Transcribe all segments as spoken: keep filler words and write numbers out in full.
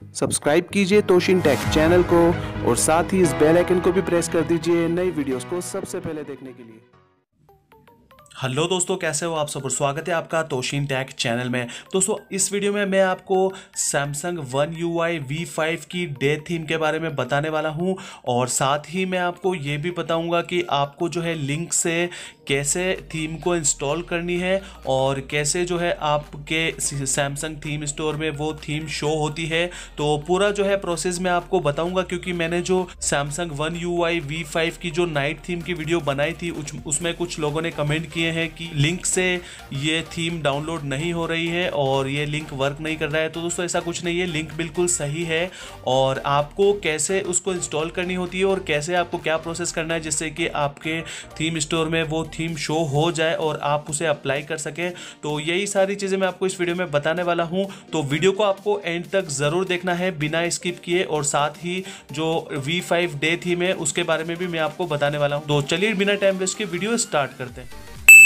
Subscribe कीजिए तोशिन take channel को और साथ ही इस बेल आइकन को भी प्रेस कर दीजिए नई वीडियोस को सबसे पहले देखने के लिए। हेलो दोस्तों, कैसे हो आप सब और स्वागत है आपका तोशिन टेक चैनल में। दोस्तों इस वीडियो में मैं आपको Samsung one U I V five की डे थीम के बारे में बताने वाला हूं और साथ ही मैं आपको ये भी बताऊंगा कि आपको जो है लिंक से कैसे थीम को इंस्टॉल करनी है और कैसे जो है आपके सैमसंग थीम स्टोर में वो थीम शो होती है। तो पूरा जो है प्रोसेस मैं आपको बताऊंगा, क्योंकि मैंने जो Samsung one U I V five की जो नाइट थीम की वीडियो बनाई थी उसमें कुछ लोगों ने कमेंट किए है कि लिंक से ये थीम डाउनलोड नहीं हो रही है और ये लिंक वर्क नहीं कर रहा है। तो दोस्तों ऐसा कुछ नहीं है, लिंक बिल्कुल सही है और आपको कैसे उसको इंस्टॉल करनी होती है और कैसे आपको क्या प्रोसेस करना है जिससे कि आपके थीम स्टोर में वो थीम शो हो जाए और आप उसे अप्लाई कर सकें। तो यही सारी चीज़ें मैं आपको इस वीडियो में बताने वाला हूं। तो वीडियो को आपको एंड तक ज़रूर देखना है बिना स्किप किए, और साथ ही जो वी फाइव डे थीम है उसके बारे में भी मैं आपको बताने वाला हूं। तो चलिए बिना टाइम वेस्ट के वीडियो स्टार्ट करते हैं।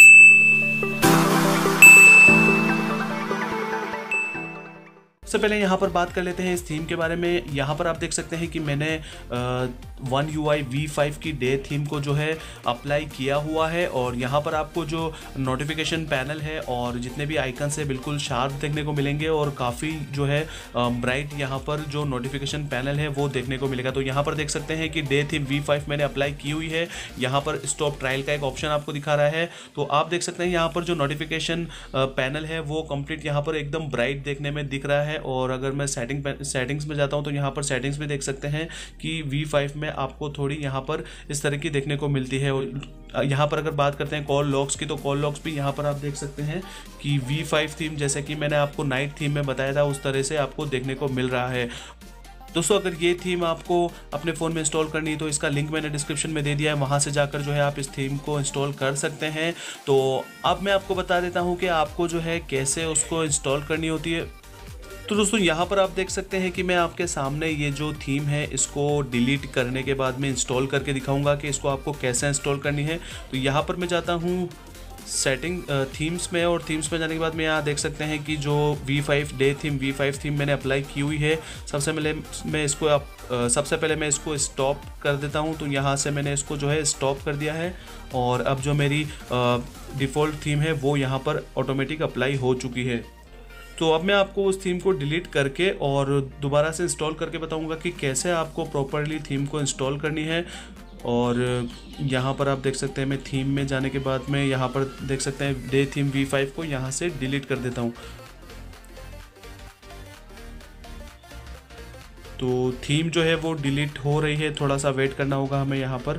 सबसे पहले यहाँ पर बात कर लेते हैं इस थीम के बारे में। यहाँ पर आप देख सकते हैं कि मैंने One U I V five की डे थीम को जो है अप्लाई किया हुआ है और यहाँ पर आपको जो नोटिफिकेशन पैनल है और जितने भी आइकन्स है बिल्कुल शार्प देखने को मिलेंगे और काफ़ी जो है ब्राइट यहाँ पर जो नोटिफिकेशन पैनल है वो देखने को मिलेगा। तो यहाँ पर देख सकते हैं कि डे थीम वी फाइव मैंने अप्लाई की हुई है। यहाँ पर स्टॉप ट्रायल का एक ऑप्शन आपको दिखा रहा है। तो आप देख सकते हैं यहाँ पर जो नोटिफिकेशन पैनल है वो कंप्लीट यहाँ पर एकदम ब्राइट देखने में दिख रहा है। और अगर मैं सेटिंग सेटिंग्स में जाता हूं तो यहाँ पर सेटिंग्स में देख सकते हैं कि वी फाइव में आपको थोड़ी यहाँ पर इस तरह की देखने को मिलती है। और यहाँ पर अगर बात करते हैं कॉल लॉक्स की, तो कॉल लॉक्स भी यहाँ पर आप देख सकते हैं कि वी फाइव थीम जैसे कि मैंने आपको नाइट थीम में बताया था उस तरह से आपको देखने को मिल रहा है। दोस्तों अगर ये थीम आपको अपने फ़ोन में इंस्टॉल करनी है तो इसका लिंक मैंने डिस्क्रिप्शन में दे दिया है, वहाँ से जाकर जो है आप इस थीम को इंस्टॉल कर सकते हैं। तो अब मैं आपको बता देता हूँ कि आपको जो है कैसे उसको इंस्टॉल करनी होती है। तो दोस्तों यहाँ पर आप देख सकते हैं कि मैं आपके सामने ये जो थीम है इसको डिलीट करने के बाद में इंस्टॉल करके दिखाऊंगा कि इसको आपको कैसे इंस्टॉल करनी है। तो यहाँ पर मैं जाता हूँ सेटिंग थीम्स में और थीम्स में जाने के बाद में यहाँ देख सकते हैं कि जो V five day theme V five theme मैंने अप्लाई की हुई है। सबसे पहले मैं इसको आप सबसे पहले मैं इसको स्टॉप कर देता हूँ। तो यहाँ से मैंने इसको जो है स्टॉप कर दिया है और अब जो मेरी डिफ़ॉल्ट थीम है वो यहाँ पर ऑटोमेटिक अप्लाई हो चुकी है। तो अब मैं आपको उस थीम को डिलीट करके और दोबारा से इंस्टॉल करके बताऊंगा कि कैसे आपको प्रॉपरली थीम को इंस्टॉल करनी है। और यहाँ पर आप देख सकते हैं मैं थीम में जाने के बाद में यहाँ पर देख सकते हैं डे थीम वी फाइव को यहाँ से डिलीट कर देता हूँ। तो थीम जो है वो डिलीट हो रही है, थोड़ा सा वेट करना होगा हमें यहाँ पर।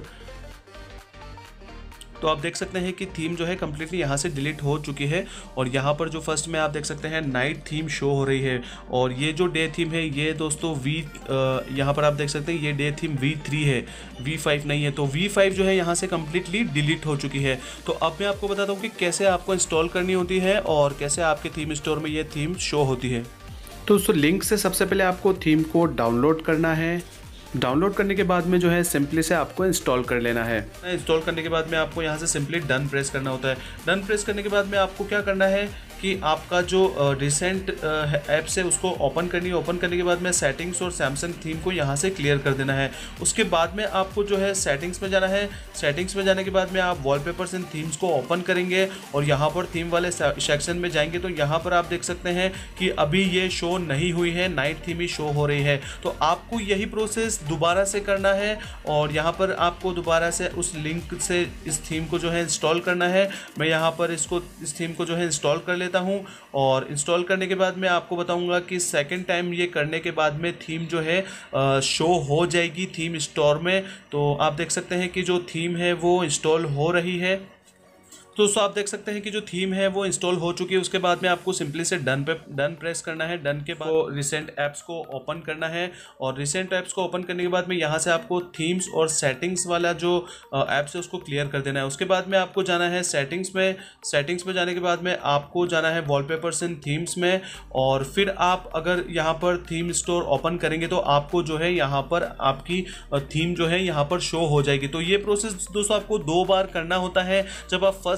तो आप देख सकते हैं कि थीम जो है कम्प्लीटली यहाँ से डिलीट हो चुकी है और यहाँ पर जो फर्स्ट में आप देख सकते हैं नाइट थीम शो हो रही है। और ये जो डे थीम है ये दोस्तों वी यहाँ पर आप देख सकते हैं ये डे थीम वी थ्री है, वी फाइव नहीं है। तो वी फाइव जो है यहाँ से कम्प्लीटली डिलीट हो चुकी है। तो अब मैं आपको बताता हूँ कि कैसे आपको इंस्टॉल करनी होती है और कैसे आपके थीम स्टोर में ये थीम शो होती है। तो दोस्तों लिंक से सबसे पहले आपको थीम को डाउनलोड करना है। डाउनलोड करने के बाद में जो है सिंपली से आपको इंस्टॉल कर लेना है। इंस्टॉल करने के बाद में आपको यहाँ से सिंपली डन प्रेस करना होता है। डन प्रेस करने के बाद में आपको क्या करना है कि आपका जो रिसेंट ऐप्स है उसको ओपन करनी है। ओपन करने के बाद में सेटिंग्स और सैमसंग थीम को यहाँ से क्लियर कर देना है। उसके बाद में आपको जो है सेटिंग्स में जाना है। सेटिंग्स में जाने के बाद में आप वॉलपेपर्स एंड थीम्स को ओपन करेंगे और यहाँ पर थीम वाले सेक्शन में जाएंगे। तो यहाँ पर आप देख सकते हैं कि अभी ये शो नहीं हुई है, नाइट थीम ही शो हो रही है। तो आपको यही प्रोसेस दोबारा से करना है और यहाँ पर आपको दोबारा से उस लिंक से इस थीम को जो है इंस्टॉल करना है। मैं यहाँ पर इसको इस थीम को जो है इंस्टॉल कर लेता हूँ और इंस्टॉल करने के बाद मैं आपको बताऊंगा कि सेकंड टाइम ये करने के बाद में थीम जो है शो हो जाएगी थीम स्टोर में। तो आप देख सकते हैं कि जो थीम है वो इंस्टॉल हो रही है। तो दोस्तों आप देख सकते हैं कि जो थीम है वो इंस्टॉल हो चुकी है। उसके बाद में आपको सिंपली से डन पे डन प्रेस करना है। डन के बाद रिसेंट ऐप्स को ओपन करना है और रिसेंट ऐप्स को ओपन करने के बाद में यहाँ से आपको थीम्स और सेटिंग्स वाला जो ऐप्स है उसको क्लियर कर देना है। उसके बाद में आपको जाना है सेटिंग्स में। सेटिंग्स में जाने के बाद में आपको जाना है वॉलपेपर्स एंड थीम्स में और फिर आप अगर यहाँ पर थीम स्टोर ओपन करेंगे तो आपको जो है यहाँ पर आपकी थीम जो है यहाँ पर शो हो जाएगी। तो ये प्रोसेस दोस्तों आपको दो बार करना होता है। जब आप फर्स्ट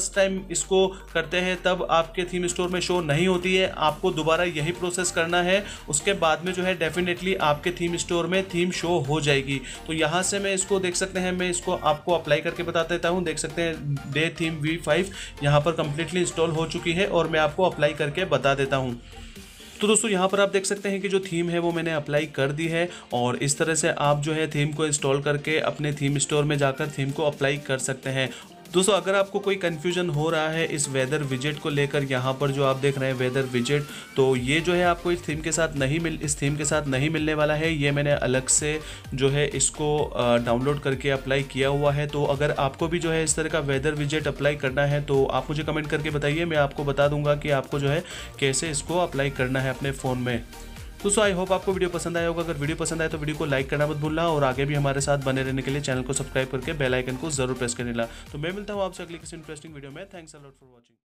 फर्स्ट टाइम इसको करते हैं तब आपके थीम स्टोर में शो नहीं होती है, आपको दोबारा यही प्रोसेस करना है। उसके बाद में जो है डेफिनेटली आपके थीम स्टोर में थीम शो हो जाएगी। तो यहाँ से मैं इसको देख सकते हैं, मैं इसको आपको अप्लाई करके बता देता हूँ। देख सकते हैं डे थीम वी फाइव यहाँ पर कंप्लीटली इंस्टॉल हो चुकी है और मैं आपको अप्लाई करके बता देता हूँ। तो दोस्तों यहाँ पर आप देख सकते हैं कि जो थीम है वो मैंने अप्लाई कर दी है और इस तरह से आप जो है थीम को इंस्टॉल करके अपने थीम स्टोर में जाकर थीम को अप्लाई कर सकते हैं। दोस्तों अगर आपको कोई कन्फ्यूजन हो रहा है इस वेदर विजेट को लेकर, यहाँ पर जो आप देख रहे हैं वेदर विजेट, तो ये जो है आपको इस थीम के साथ नहीं मिल इस थीम के साथ नहीं मिलने वाला है। ये मैंने अलग से जो है इसको डाउनलोड करके अप्लाई किया हुआ है। तो अगर आपको भी जो है इस तरह का वेदर विजेट अप्लाई करना है तो आप मुझे कमेंट करके बताइए, मैं आपको बता दूंगा कि आपको जो है कैसे इसको अप्लाई करना है अपने फ़ोन में। दोस्तों आई होप आपको वीडियो पसंद आया होगा। अगर वीडियो पसंद आए तो वीडियो को लाइक करना मत भूलना और आगे भी हमारे साथ बने रहने के लिए चैनल को सब्सक्राइब करके बेल आइकन को जरूर प्रेस कर लेना। तो मैं मिलता हूँ आपसे अगली किसी इंटरेस्टिंग वीडियो में। Thanks a lot for watching.